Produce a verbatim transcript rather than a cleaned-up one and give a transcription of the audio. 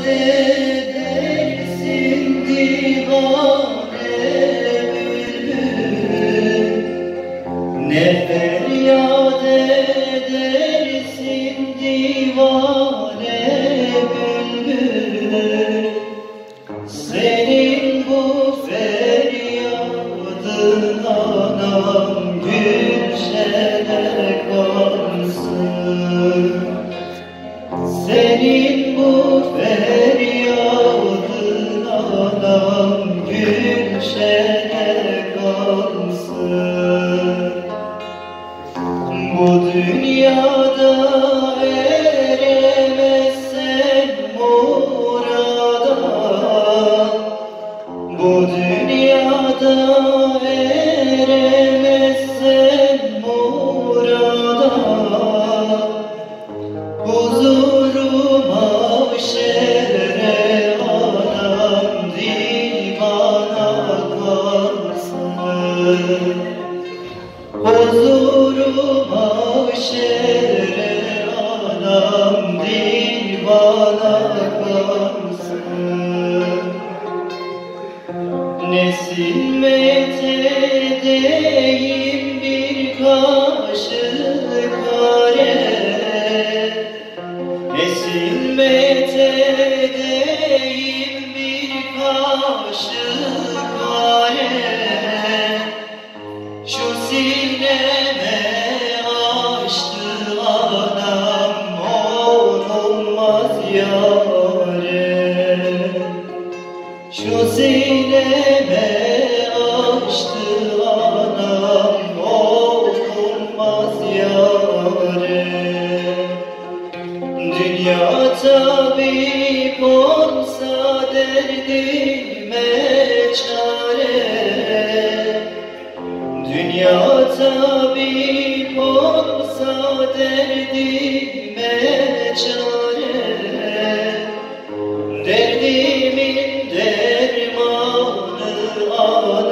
edersin divane bülbül, ne feryat edersin divane bülbül. Senin bu feryadın anam gülşene kalsın. Senin bu feryadın anam gülşene kalsın. Bu dünyada eremezsen murada, bu dünyada eremezsen murada, huzuru mahşere anam divana kalsın. Huzuru mahşere anam divana kalsın. Nesilmet edeyim bir kaşık kare, nesilmet edeyim bir kaşık kare. Şu sineme açtı anam olmaz yâre. Şu sineme açtı anam olmaz yâre. Dünya tabip olsa derdime çare, dünya tabip olsa derdime çare. Derdimin dermanı